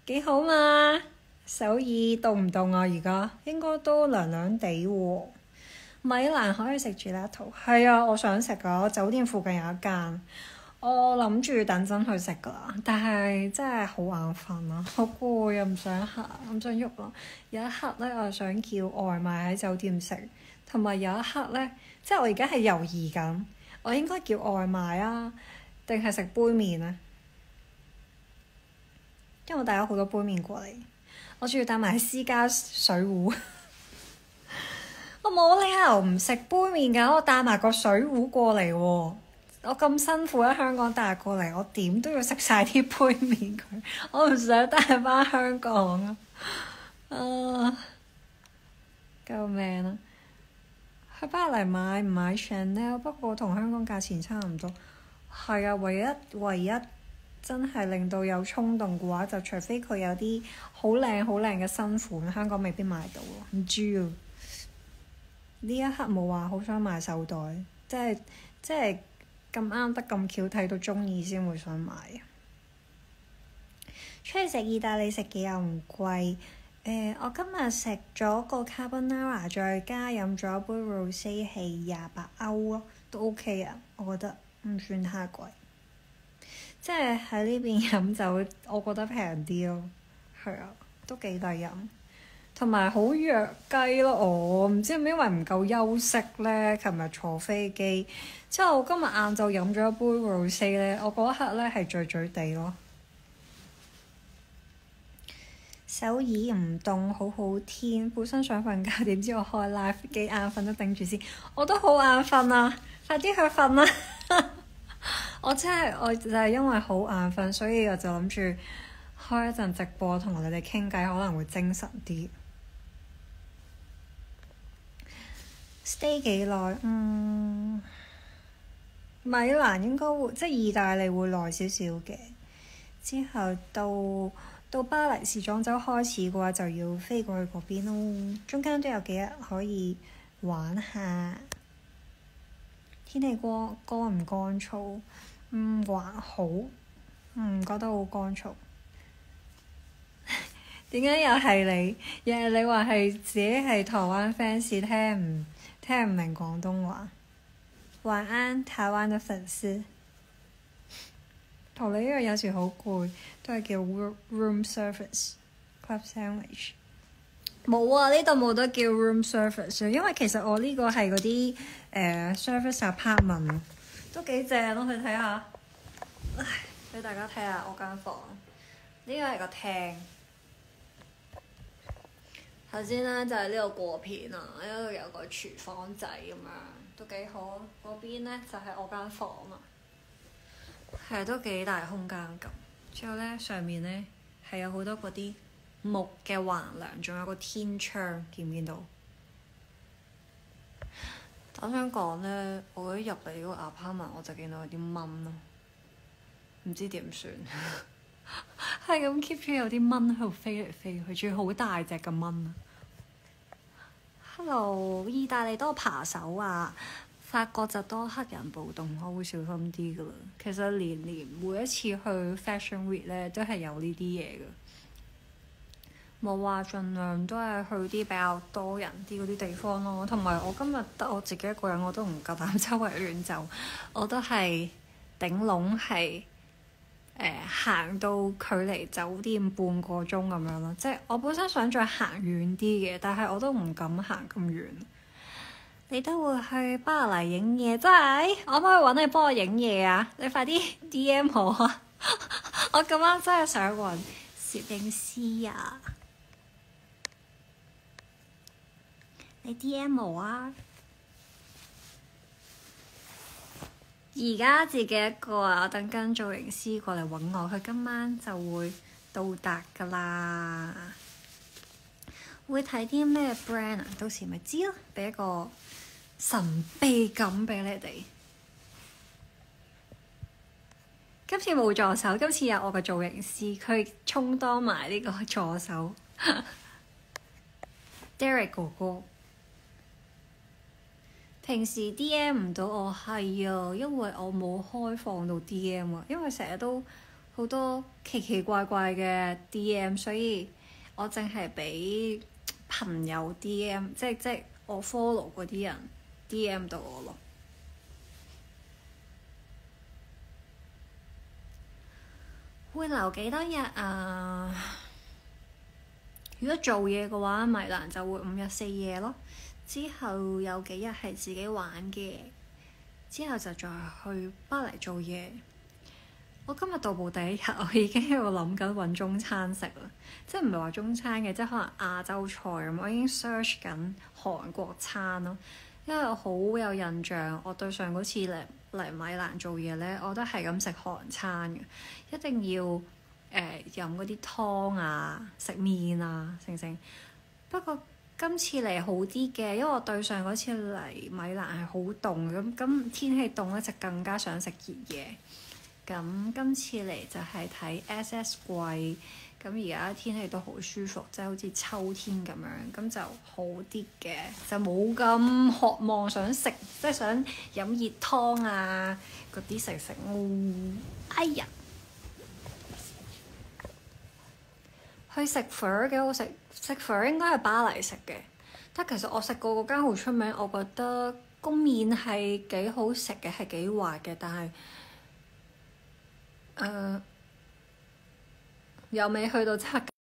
幾好嘛？首爾凍唔凍啊？而家應該都涼涼地喎。米蘭可以食 gelato，係啊，我想食㗎。我酒店附近有一間，我諗住等陣去食㗎啦。但係真係好眼瞓啊，好攰又唔想行，唔想喐咯。有一刻咧，我想叫外賣喺酒店食，同埋有一刻咧，即係我而家係猶豫緊，我應該叫外賣啊，定係食杯麵啊？因為我帶咗好多杯麵過嚟，我仲要帶埋私家水壺。我冇理由唔食杯麵㗎，我帶埋個水壺過嚟喎。我咁辛苦喺香港帶過嚟，我點都要食晒啲杯麵佢。我唔想帶返香港啊！救命啊！去巴黎買唔買 Chanel？ 不過同香港價錢差唔多。係啊，唯一真係令到有衝動嘅話，就除非佢有啲好靚嘅新款，香港未必買到咯。唔知啊，呢一刻冇話好想買手袋，即係咁啱得咁巧睇到中意先會想買。出去食意大利食嘅又唔貴。我今日食咗個 carbonara，再加飲咗杯 rosé 係28歐咯，都 OK 啊，我覺得唔算太貴。即係喺呢邊飲酒，我覺得平啲咯，係啊，都幾抵飲。同埋好弱雞咯，我唔知係咪因為唔夠休息咧。琴日坐飛機之後，我今日晏晝飲咗一杯 rosé 咧，我嗰一刻咧係醉醉地咯。首爾唔凍，好好天。本身想瞓覺，點知我開 live 幾眼瞓都頂住先。我都好眼瞓啊！快啲去瞓啦！我就係因為好眼瞓，所以我就諗住開一陣直播同你哋傾偈，可能會精神啲。stay 幾耐？米蘭應該會，即係意大利會耐少少嘅。之後到巴黎時裝週開始嘅話，就要飛過去嗰邊咯。中間都有幾日可以玩下。天氣乾唔乾燥？還好，覺得好乾燥。點解又係你？又係你話係自己係台灣 fans，聽唔明廣東話。晚安，台灣嘅粉絲。同你一樣有時好攰，都係叫 room service club sandwich。冇啊，呢度冇得叫 room service，因為其實我呢個係嗰啲service apartment，都幾正咯，去睇下。俾大家睇下我間房，呢個係個廳。頭先咧就係呢度過片啊，呢度有個廚房仔咁樣，都幾好。嗰邊咧就係我間房啊。係都幾大空間咁，之後咧上面咧係有好多嗰啲木嘅橫梁，仲有個天窗，見唔見到？我想講咧，我一入嚟呢個 apartment 我就見到有啲蚊咯，唔知點算，係咁 keep 住有啲蚊喺度飛嚟飛去，仲要好大隻嘅蚊啊！Hello， 意大利多扒手啊！法國就多黑人暴動，我會小心啲噶啦。其實年每一次去 Fashion Week 咧，都係有呢啲嘢噶。冇話盡量都係去啲比較多人啲嗰啲地方咯。同埋我今日得我自己一個人，我都唔夠膽周圍亂走。我都係頂籠係行到距離酒店半個鐘咁樣咯。即係我本身想再行遠啲嘅，但係我都唔敢行咁遠。你都會去巴黎影嘢，真係？我可唔可以揾你幫我影嘢啊？你快啲 DM 我啊！我咁啱真係想揾攝影師啊！你 DM 我啊！而家自己一個啊，我等緊造型師過嚟揾我，佢今晚就會到達㗎啦。會睇啲咩 brand 啊？到時咪知咯，俾一個神秘感俾你哋。今次冇助手，今次有我個造型師，佢充當埋呢個助手。Derek 哥哥，平時 DM 唔到我係啊，因為我冇開放到 DM 啊，因為成日都好多奇奇怪怪嘅 DM，所以我淨係俾朋友 DM，即我 follow 嗰啲人 DM 到我咯。會留幾多日啊？如果做嘢嘅話，米蘭就會5日4夜咯。之後有幾日係自己玩嘅，之後就再去巴黎做嘢。我今日到埗第一日，我已經喺度諗緊揾中餐食啦，即係唔係話中餐嘅，即係可能亞洲菜咁。我已經 search 緊韓國餐咯，因為我好有印象，我對上嗰次嚟米蘭做嘢呢，我都係咁食韓餐嘅，一定要飲嗰啲湯啊，食麵啊，成。不過今次嚟好啲嘅，因為我對上嗰次嚟米蘭係好凍，咁天氣凍咧就更加想食熱嘢。咁今次嚟就係睇 SS 季，咁而家天氣都好舒服，即係好似秋天咁樣，咁就好啲嘅，就冇咁渴望想食，即係想飲熱湯啊嗰啲食。哎呀，去食粉幾好食，食粉應該係巴黎食嘅，但其實我食過嗰間好出名，我覺得個麵係幾好食嘅，係幾滑嘅，但係又未去到真係